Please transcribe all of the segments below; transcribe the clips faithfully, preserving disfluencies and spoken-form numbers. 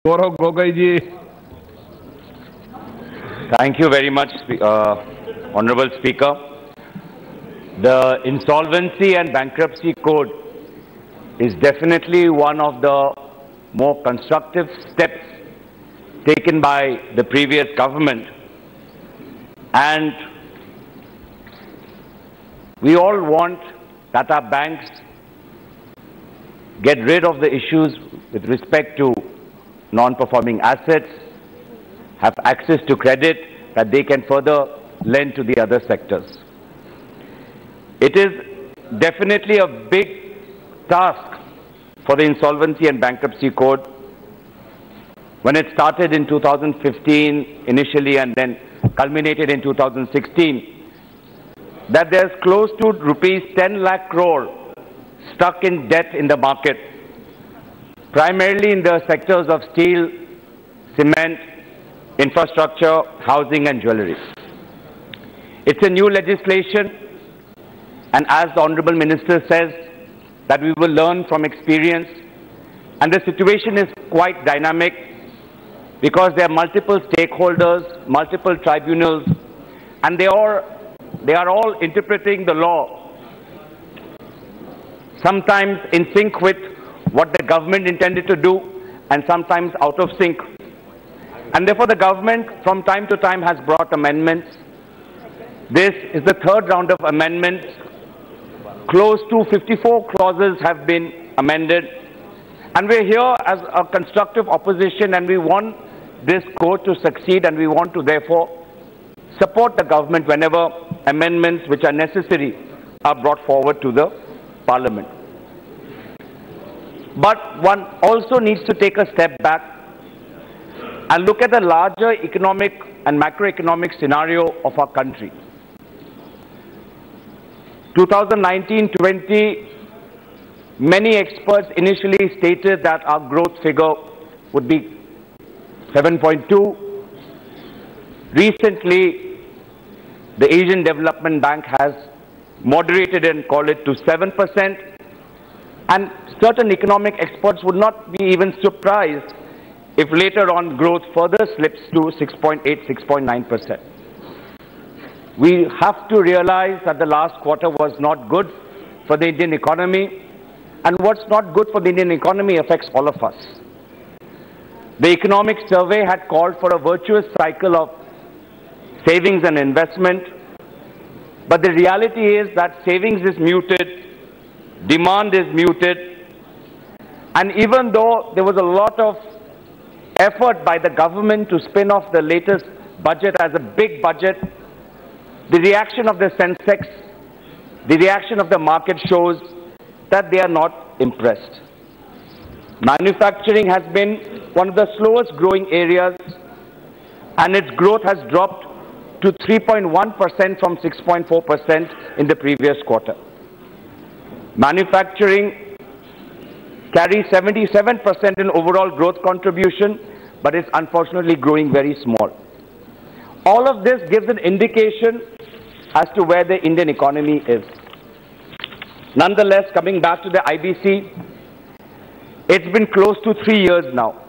Gaurav Gogoi ji. Thank you very much, uh, Honorable Speaker. The Insolvency and Bankruptcy Code is definitely one of the more constructive steps taken by the previous government, and we all want that our banks get rid of the issues with respect to non-performing assets, have access to credit that they can further lend to the other sectors. It is definitely a big task for the Insolvency and Bankruptcy Code. When it started in two thousand fifteen initially and then culminated in two thousand sixteen, that there's close to rupees ten lakh crore stuck in debt in the market, primarily in the sectors of steel, cement, infrastructure, housing and jewellery. It's a new legislation, and as the Honourable Minister says, that we will learn from experience, and the situation is quite dynamic because there are multiple stakeholders, multiple tribunals, and they are, they are all interpreting the law sometimes in sync with what the government intended to do and sometimes out of sync. And therefore the government from time to time has brought amendments. This is the third round of amendments. Close to fifty-four clauses have been amended. And we're here as a constructive opposition, and we want this code to succeed, and we want to therefore support the government whenever amendments which are necessary are brought forward to the Parliament. But one also needs to take a step back and look at the larger economic and macroeconomic scenario of our country. twenty nineteen twenty, many experts initially stated that our growth figure would be seven point two. Recently, the Asian Development Bank has moderated and called it to seven percent. And certain economic experts would not be even surprised if later on growth further slips to six point eight, six point nine percent. We have to realize that the last quarter was not good for the Indian economy, and what's not good for the Indian economy affects all of us. The economic survey had called for a virtuous cycle of savings and investment, but the reality is that savings is muted, demand is muted, and even though there was a lot of effort by the government to spin off the latest budget as a big budget, the reaction of the Sensex, the reaction of the market shows that they are not impressed. Manufacturing has been one of the slowest growing areas, and its growth has dropped to three point one percent from six point four percent in the previous quarter. Manufacturing carries seventy-seven percent in overall growth contribution, but is unfortunately growing very small. All of this gives an indication as to where the Indian economy is. Nonetheless, coming back to the I B C, it's been close to three years now.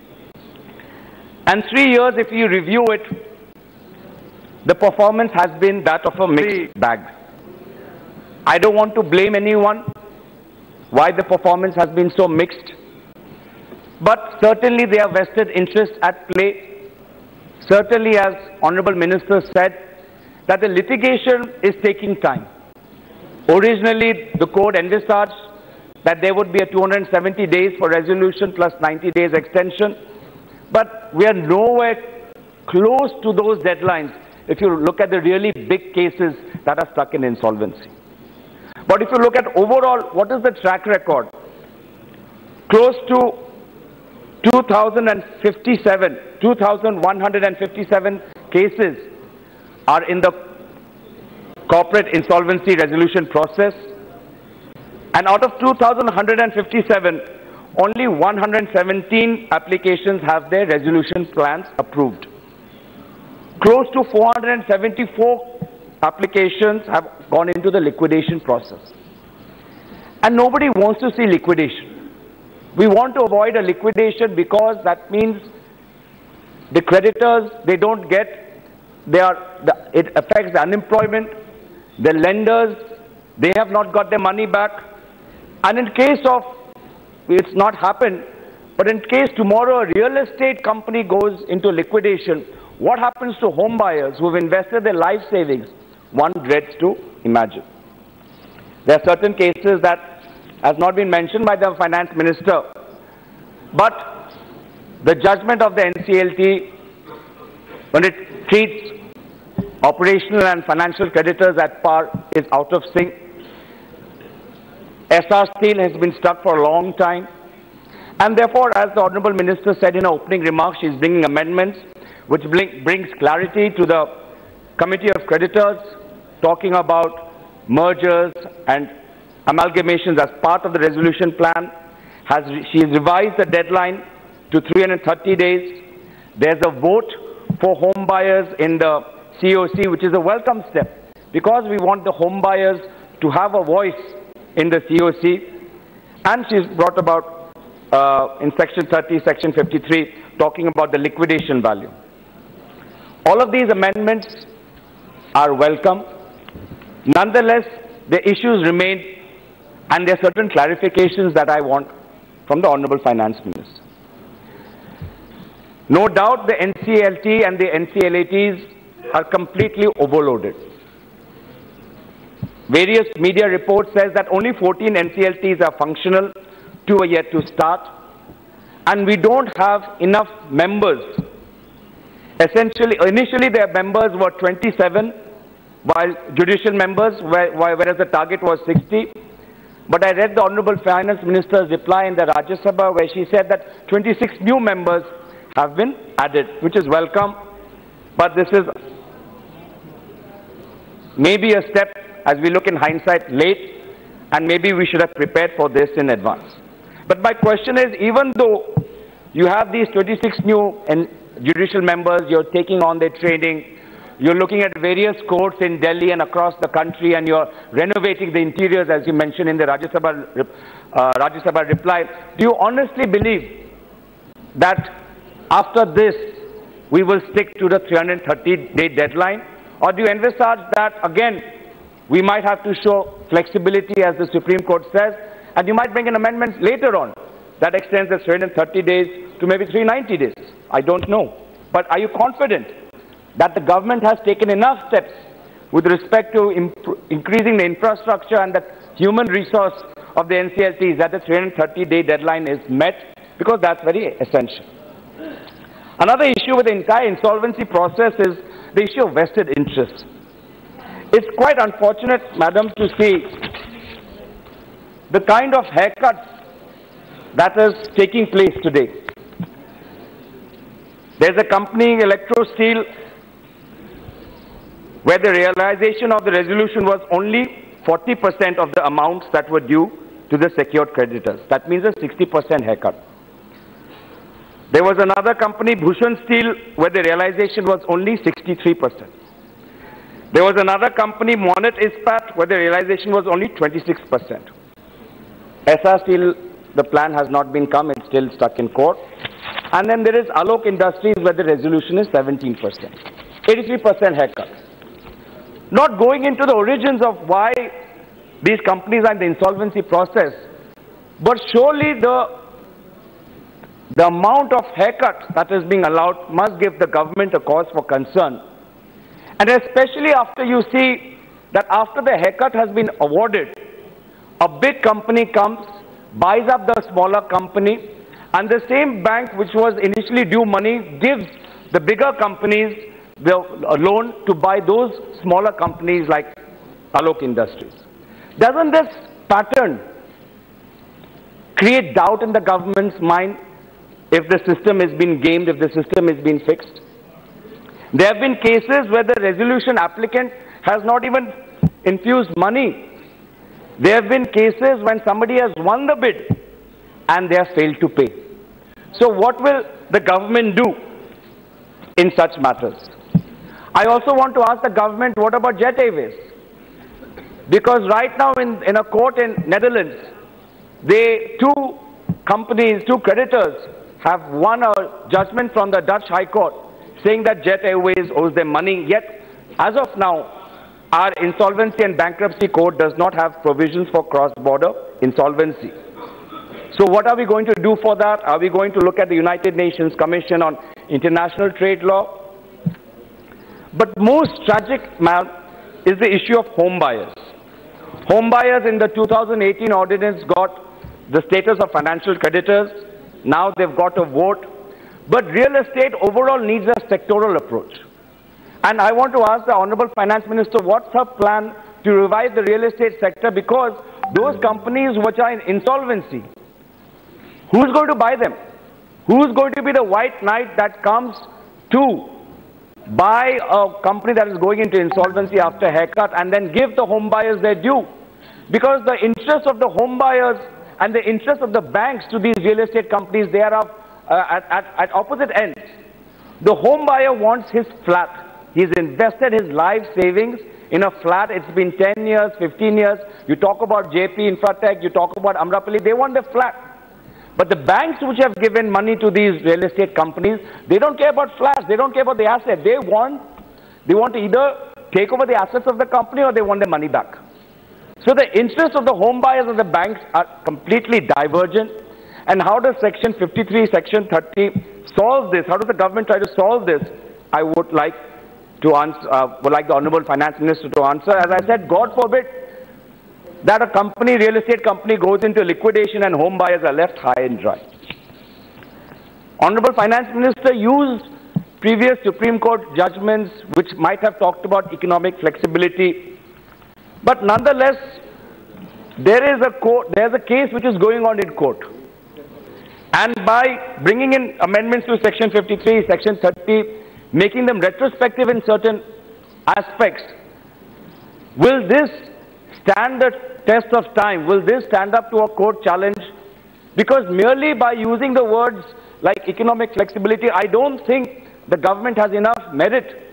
And three years, if you review it, the performance has been that of a mixed bag. I don't want to blame anyone why the performance has been so mixed, but certainly there are vested interests at play. Certainly, as Honorable Minister said, that the litigation is taking time. Originally, the code envisaged that there would be a two hundred seventy days for resolution plus ninety days extension, but we are nowhere close to those deadlines if you look at the really big cases that are stuck in insolvency. But if you look at overall, what is the track record? Close to two thousand fifty-seven, two thousand one hundred fifty-seven cases are in the corporate insolvency resolution process, and out of two thousand one hundred fifty-seven, only one hundred seventeen applications have their resolution plans approved. Close to four hundred seventy-four applications have gone into the liquidation process. And nobody wants to see liquidation. We want to avoid a liquidation because that means the creditors, they don't get, they are, the, it affects the unemployment, the lenders, they have not got their money back. And in case of, it's not happened, but in case tomorrow a real estate company goes into liquidation, what happens to home buyers who have invested their life savings? One dreads to imagine. There are certain cases that has not been mentioned by the finance minister, but the judgment of the N C L T, when it treats operational and financial creditors at par, is out of sync. S R Steel has been stuck for a long time, and therefore, as the Honourable Minister said in her opening remarks, she is bringing amendments which brings clarity to the Committee of Creditors, talking about mergers and amalgamations as part of the resolution plan. Has she has revised the deadline to three hundred thirty days. There's a vote for home buyers in the C O C, which is a welcome step, because we want the home buyers to have a voice in the C O C. And she's brought about uh, in section thirty, section fifty-three, talking about the liquidation value. All of these amendments are welcome. Nonetheless, the issues remain, and there are certain clarifications that I want from the Honourable Finance Minister. No doubt the N C L T and the N C L A Ts are completely overloaded. Various media reports says that only fourteen N C L Ts are functional, two are yet to start, and we don't have enough members. Essentially, initially their members were twenty-seven, while judicial members, whereas the target was sixty. But I read the Honourable Finance Minister's reply in the Rajya Sabha, where she said that twenty-six new members have been added, which is welcome. But this is maybe a step, as we look in hindsight, late, and maybe we should have prepared for this in advance. But my question is, even though you have these twenty-six new judicial members, you're taking on their training, you're looking at various courts in Delhi and across the country, and you're renovating the interiors, as you mentioned in the Rajya Sabha, uh, Rajya Sabha reply, do you honestly believe that after this we will stick to the three hundred thirty day deadline? Or do you envisage that, again, we might have to show flexibility, as the Supreme Court says, and you might bring an amendment later on that extends the three hundred thirty days to maybe three hundred ninety days? I don't know. But are you confident that the government has taken enough steps with respect to increasing the infrastructure and the human resource of the N C L Ts, that the three hundred thirty day deadline is met? Because that's very essential. Another issue with the entire insolvency process is the issue of vested interest. It's quite unfortunate, madam, to see the kind of haircuts that is taking place today. There's a company, Electro Steel, where the realization of the resolution was only forty percent of the amounts that were due to the secured creditors. That means a sixty percent haircut. There was another company, Bhushan Steel, where the realization was only sixty-three percent. There was another company, Monet Ispat, where the realization was only twenty-six percent. S R Steel, the plan has not been come, it's still stuck in court. And then there is A L O Industries, where the resolution is seventeen percent. eighty-three percent haircut. Not going into the origins of why these companies are in the insolvency process, but surely the, the amount of haircut that is being allowed must give the government a cause for concern. And especially after you see that after the haircut has been awarded, a big company comes, buys up the smaller company, and the same bank which was initially due money gives the bigger companies the loan to buy those smaller companies like A L O Industries. Doesn't this pattern create doubt in the government's mind if the system is being gamed, if the system is being fixed? There have been cases where the resolution applicant has not even infused money. There have been cases when somebody has won the bid and they have failed to pay. So what will the government do in such matters? I also want to ask the government, what about Jet Airways? Because right now in, in a court in Netherlands, they too companies, two creditors have won a judgment from the Dutch High Court saying that Jet Airways owes them money, yet as of now, our Insolvency and Bankruptcy Code does not have provisions for cross-border insolvency. So what are we going to do for that? Are we going to look at the United Nations Commission on International Trade Law? But most tragic, ma'am, is the issue of home buyers. Home buyers in the two thousand eighteen ordinance got the status of financial creditors. Now they've got a vote. But real estate overall needs a sectoral approach. And I want to ask the Honorable Finance Minister, what's her plan to revive the real estate sector? Because those companies which are in insolvency, who's going to buy them? Who's going to be the white knight that comes to buy a company that is going into insolvency after haircut and then give the home buyers their due? Because the interest of the home buyers and the interest of the banks to these real estate companies, they are uh, at, at, at opposite ends. The home buyer wants his flat. He's invested his life savings in a flat. It's been ten years, fifteen years. You talk about J P Infratech, you talk about Amrapali, they want the flat. But the banks which have given money to these real estate companies, they don't care about flats, they don't care about the asset. They want, they want to either take over the assets of the company or they want their money back. So the interests of the home buyers and the banks are completely divergent. And how does Section fifty-three, Section thirty solve this? How does the government try to solve this? I would like to answer, uh, would like the Honorable Finance Minister to answer. As I said, God forbid that a company, real estate company, goes into liquidation and home buyers are left high and dry. Honorable Finance Minister used previous Supreme Court judgments which might have talked about economic flexibility, but nonetheless, there is a court, there's a case which is going on in court. And by bringing in amendments to Section fifty-three, Section thirty, making them retrospective in certain aspects, will this stand the test of time? Will this stand up to a court challenge? Because merely by using the words like economic flexibility, I don't think the government has enough merit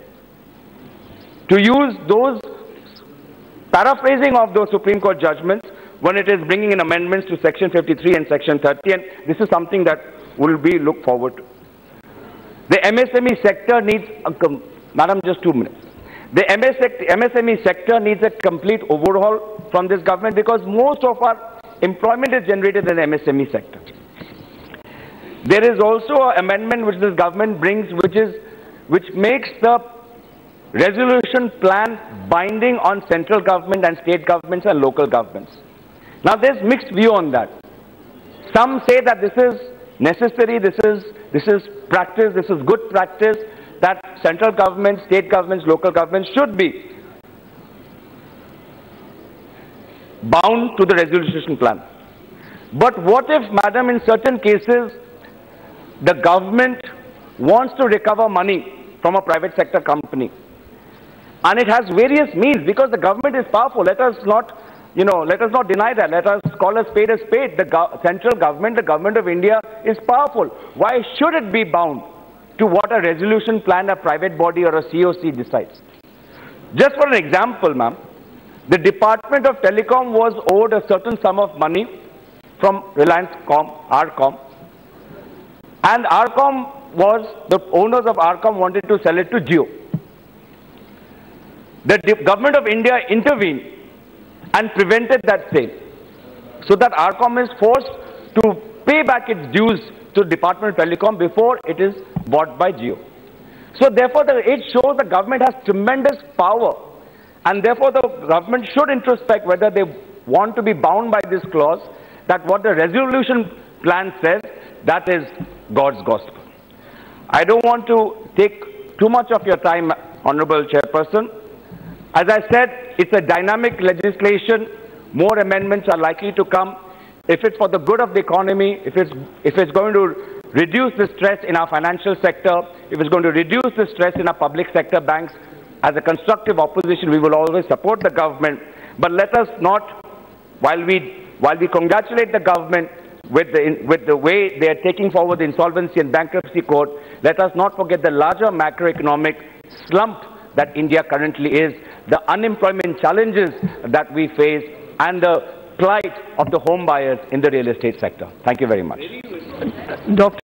to use those, paraphrasing of those Supreme Court judgments when it is bringing in amendments to Section fifty-three and Section thirty, and this is something that will be looked forward to. The M S M E sector needs, a Madam, just two minutes. The M S M E sector needs a complete overhaul from this government because most of our employment is generated in the M S M E sector. There is also an amendment which this government brings, which is, which makes the resolution plan binding on central government and state governments and local governments. Now there's mixed view on that. Some say that this is necessary, this is, this is practice, this is good practice, that central government, state governments, local governments should be bound to the resolution plan. But what if, madam, in certain cases, the government wants to recover money from a private sector company? And it has various means because the government is powerful. Let us not, you know, let us not deny that. Let us call a spade a spade. The go central government, the government of India is powerful. Why should it be bound to what a resolution plan, a private body or a C O C decides? Just for an example, ma'am, the Department of Telecom was owed a certain sum of money from Reliance Com, Arcom. And Arcom was, the owners of Arcom wanted to sell it to Jio. The government of India intervened and prevented that sale, so that Arcom is forced to pay back its dues to Department of Telecom before it is bought by Jio. So therefore, the, it shows the government has tremendous power, and therefore the government should introspect whether they want to be bound by this clause, that what the resolution plan says, that is God's gospel. I don't want to take too much of your time, Honorable Chairperson. As I said, it's a dynamic legislation. More amendments are likely to come. If it's for the good of the economy, if it's, if it's going to reduce the stress in our financial sector, if it's going to reduce the stress in our public sector banks, as a constructive opposition, we will always support the government. But let us not, while we, while we congratulate the government with the, with the way they are taking forward the Insolvency and Bankruptcy Code, let us not forget the larger macroeconomic slump that India currently is, the unemployment challenges that we face, and the plight of the home buyers in the real estate sector. Thank you very much. Doctor